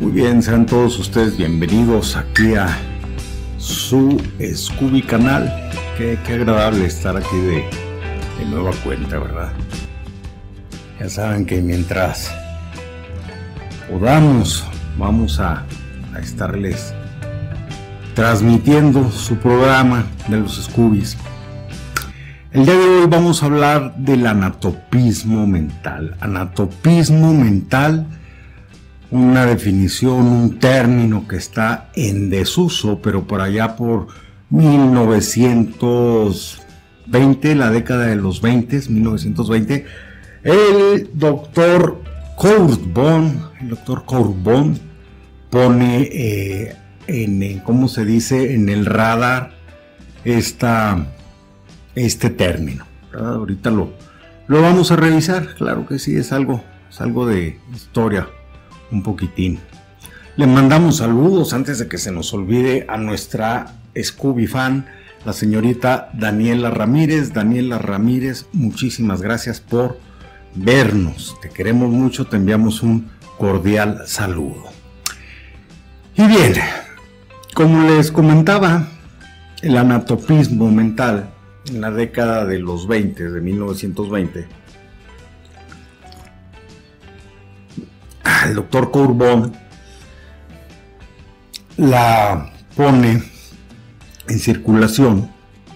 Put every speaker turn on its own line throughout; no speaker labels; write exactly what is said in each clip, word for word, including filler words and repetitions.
Muy bien, sean todos ustedes bienvenidos aquí a su Scooby canal. Qué, qué agradable estar aquí de, de nueva cuenta, ¿verdad? Ya saben que mientras podamos, vamos a, a estarles transmitiendo su programa de los Scoobies. El día de hoy vamos a hablar del anatopismo mental. Anatopismo mental, una definición, un término que está en desuso, pero por allá por mil novecientos veinte, la década de los veinte, mil novecientos veinte, el doctor Kurt Von, el doctor Kurt Von pone eh, en, ¿cómo se dice?, en el radar esta, este término, ¿verdad? Ahorita lo, lo vamos a revisar, claro que sí, es algo, es algo de historia, un poquitín. Le mandamos saludos antes de que se nos olvide a nuestra Scooby fan, la señorita Daniela Ramírez. Daniela Ramírez, muchísimas gracias por vernos, te queremos mucho, te enviamos un cordial saludo. Y bien, como les comentaba, el anatopismo mental en la década de los veinte, de mil novecientos veinte, el doctor Kurt Von la pone en circulación,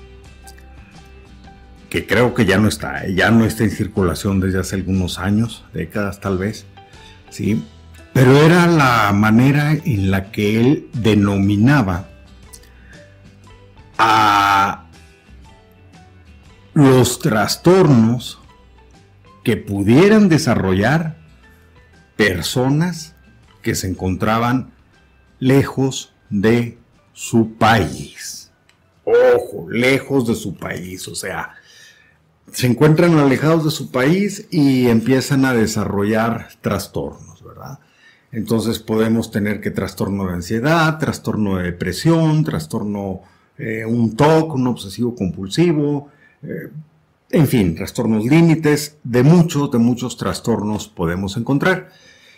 que creo que ya no está, ya no está en circulación desde hace algunos años, décadas tal vez, ¿sí? Pero era la manera en la que él denominaba a los trastornos que pudieran desarrollar personas que se encontraban lejos de su país. Ojo, lejos de su país, o sea, se encuentran alejados de su país y empiezan a desarrollar trastornos, ¿verdad? Entonces podemos tener que trastorno de ansiedad, trastorno de depresión, trastorno, eh, un T O C, un obsesivo compulsivo, eh, en fin, trastornos límites, de muchos, de muchos trastornos podemos encontrar.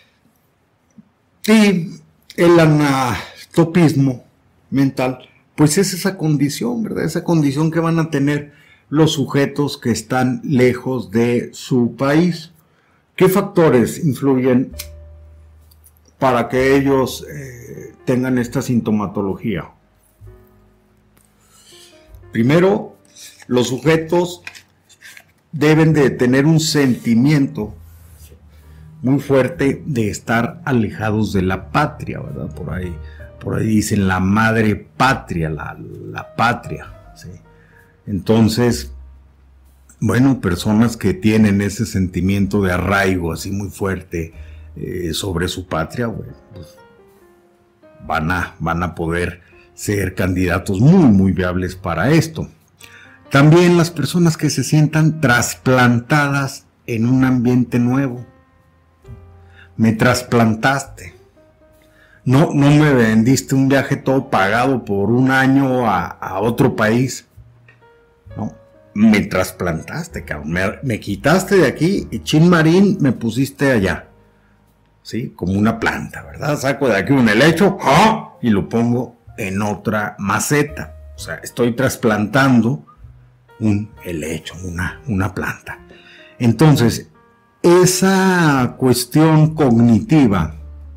Y el anatopismo mental, pues es esa condición, ¿verdad? Esa condición que van a tener los sujetos que están lejos de su país. ¿Qué factores influyen para que ellos eh, tengan esta sintomatología? Primero, los sujetos deben de tener un sentimiento muy fuerte de estar alejados de la patria, ¿verdad? Por ahí, por ahí dicen la madre patria, la, la patria, ¿sí? Entonces, bueno, personas que tienen ese sentimiento de arraigo así muy fuerte eh, sobre su patria, bueno, pues van a, van a poder ser candidatos muy, muy viables para esto. También las personas que se sientan trasplantadas en un ambiente nuevo. Me trasplantaste. No, no me vendiste un viaje todo pagado por un año a, a otro país. No, me trasplantaste, cabrón. Me, me quitaste de aquí y chin marín me pusiste allá. ¿Sí? Como una planta, ¿verdad? Saco de aquí un helecho, ¡ah!, y lo pongo en otra maceta. O sea, estoy trasplantando un helecho, una, una planta. Entonces, esa cuestión cognitiva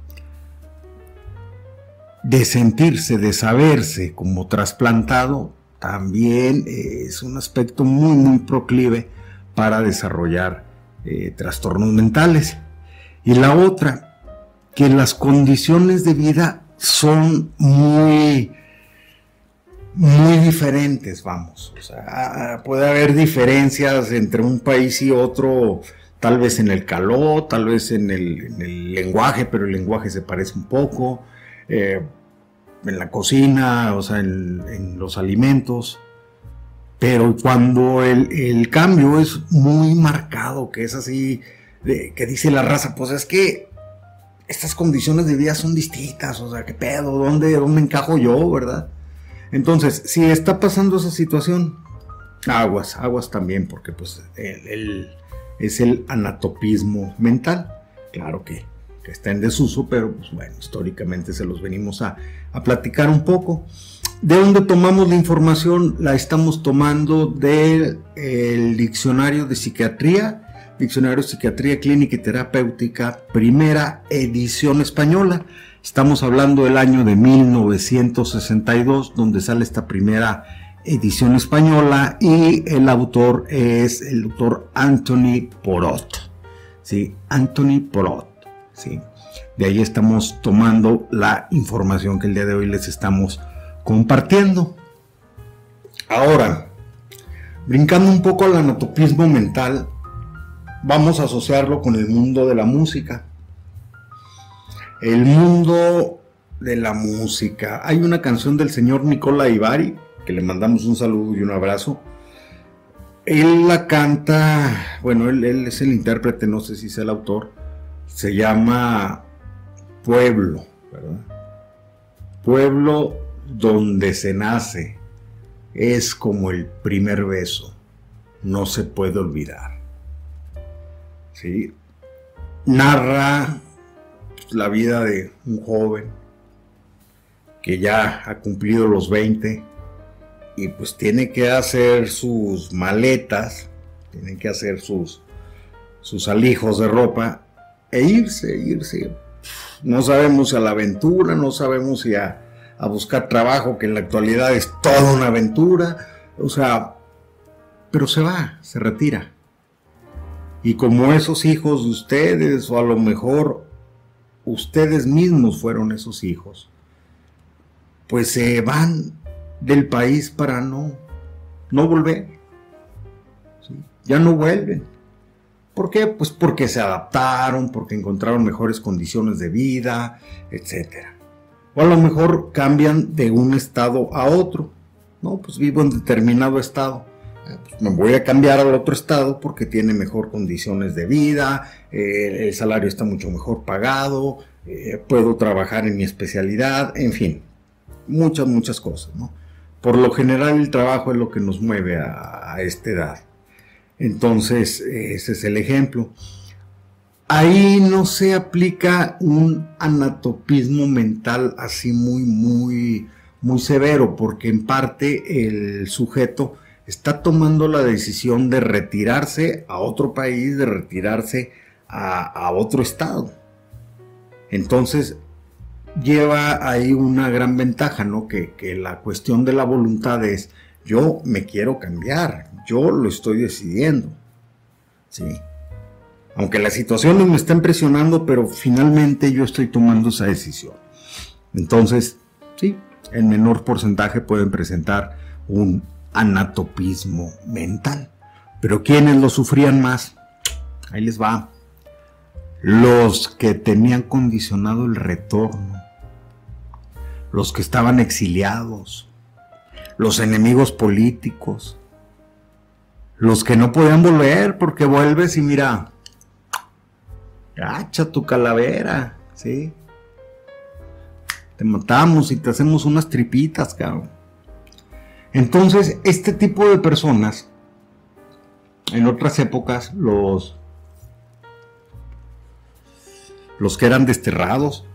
de sentirse, de saberse como trasplantado, también es un aspecto muy, muy proclive para desarrollar eh, trastornos mentales. Y la otra, que las condiciones de vida son muy, muy diferentes, vamos. O sea, puede haber diferencias entre un país y otro, tal vez en el calor, tal vez en el, en el lenguaje, pero el lenguaje se parece un poco, eh, en la cocina, o sea, en, en los alimentos. Pero cuando el, el cambio es muy marcado, que es así, de, que dice la raza, pues es que estas condiciones de vida son distintas, o sea, ¿qué pedo? ¿Dónde, dónde encajo yo, verdad? Entonces, si está pasando esa situación, aguas, aguas también, porque pues el, el, es el anatopismo mental. Claro que, que está en desuso, pero pues bueno, históricamente se los venimos a, a platicar un poco. ¿De dónde tomamos la información? La estamos tomando del el Diccionario de Psiquiatría, Diccionario de Psiquiatría Clínica y Terapéutica, primera edición española. Estamos hablando del año de mil novecientos sesenta y dos, donde sale esta primera edición española, y el autor es el doctor Anthony Porot, ¿sí? Anthony Porot, ¿sí? De ahí estamos tomando la información que el día de hoy les estamos compartiendo. Ahora, brincando un poco al anatopismo mental, vamos a asociarlo con el mundo de la música. El mundo de la música. Hay una canción del señor Nicola Ibarri, que le mandamos un saludo y un abrazo. Él la canta, bueno, él, él es el intérprete, no sé si es el autor. Se llama Pueblo, ¿verdad? Pueblo donde se nace es como el primer beso, no se puede olvidar. ¿Sí? Narra la vida de un joven que ya ha cumplido los veinte y pues tiene que hacer sus maletas, tiene que hacer sus, sus alijos de ropa e irse, irse. No sabemos si a la aventura, no sabemos si a, a buscar trabajo, que en la actualidad es toda una aventura, o sea, pero se va, se retira. Y como esos hijos de ustedes, o a lo mejor ustedes mismos fueron esos hijos, pues se van del país para no, no volver, ¿sí? Ya no vuelven. ¿Por qué? Pues porque se adaptaron, porque encontraron mejores condiciones de vida, etcétera. O a lo mejor cambian de un estado a otro. No, pues vivo en determinado estado. Pues me voy a cambiar al otro estado porque tiene mejor condiciones de vida, eh, el salario está mucho mejor pagado, eh, puedo trabajar en mi especialidad, en fin, muchas, muchas cosas, ¿no? Por lo general el trabajo es lo que nos mueve a, a esta edad. Entonces, ese es el ejemplo. Ahí no se aplica un anatopismo mental así muy, muy, muy severo, porque en parte el sujeto está tomando la decisión de retirarse a otro país, de retirarse a, a otro estado. Entonces, lleva ahí una gran ventaja, ¿no? Que, que la cuestión de la voluntad es: yo me quiero cambiar, yo lo estoy decidiendo, ¿sí? Aunque las situaciones me están presionando, pero finalmente yo estoy tomando esa decisión. Entonces, sí, en menor porcentaje pueden presentar un anatopismo mental. Pero ¿quiénes lo sufrían más? Ahí les va. Los que tenían condicionado el retorno, los que estaban exiliados, los enemigos políticos, los que no podían volver, porque vuelves y mira, gacha tu calavera, ¿sí? Te matamos y te hacemos unas tripitas, cabrón. Entonces, este tipo de personas, en otras épocas, los, los que eran desterrados,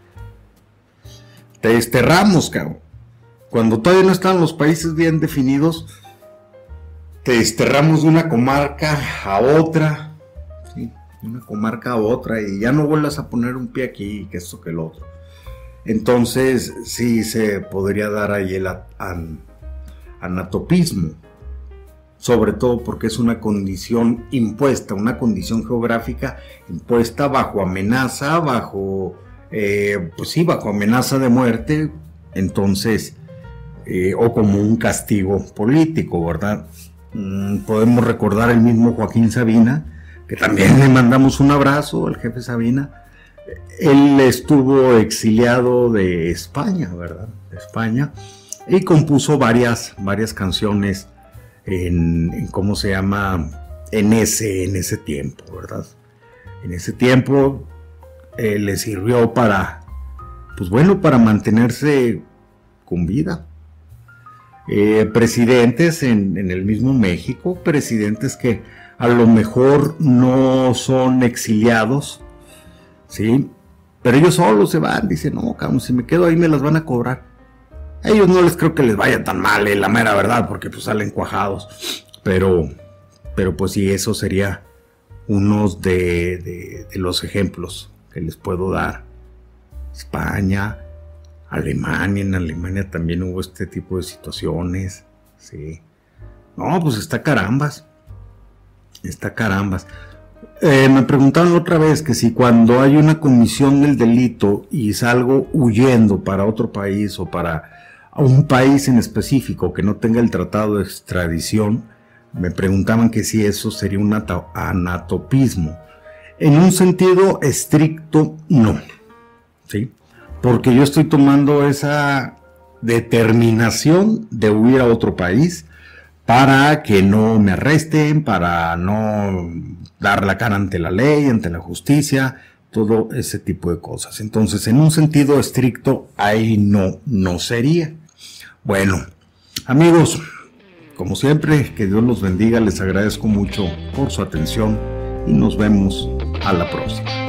te desterramos, cabrón. Cuando todavía no estaban los países bien definidos, te desterramos de una comarca a otra, ¿sí? De una comarca a otra, y ya no vuelvas a poner un pie aquí, que esto, que el otro. Entonces, sí se podría dar ahí el an, anatopismo, sobre todo porque es una condición impuesta, una condición geográfica impuesta bajo amenaza, bajo, eh, pues sí, bajo amenaza de muerte, entonces, eh, o como un castigo político, ¿verdad? Mm, podemos recordar el mismo Joaquín Sabina, que también le mandamos un abrazo, al jefe Sabina. Él estuvo exiliado de España, ¿verdad? De España, y compuso varias, varias canciones en, en ¿cómo se llama? En ese, en ese tiempo, ¿verdad? En ese tiempo eh, le sirvió para, pues bueno, para mantenerse con vida. Eh, presidentes en, en el mismo México, presidentes que a lo mejor no son exiliados, ¿sí? Pero ellos solos se van, dicen, no, cabrón, si me quedo ahí me las van a cobrar. A ellos no les creo que les vaya tan mal, eh, la mera verdad, porque pues salen cuajados. Pero, pero pues sí, eso sería unos de, de, de los ejemplos que les puedo dar. España, Alemania, en Alemania también hubo este tipo de situaciones, sí. No, pues está carambas, está carambas. Eh, me preguntaron otra vez que si cuando hay una comisión del delito y salgo huyendo para otro país o para un país en específico que no tenga el tratado de extradición, me preguntaban que si eso sería un anatopismo. En un sentido estricto, no, ¿sí? Porque yo estoy tomando esa determinación de huir a otro país para que no me arresten, para no dar la cara ante la ley, ante la justicia, todo ese tipo de cosas. Entonces, en un sentido estricto, ahí no, no sería. Bueno, amigos, como siempre, que Dios los bendiga, les agradezco mucho por su atención y nos vemos a la próxima.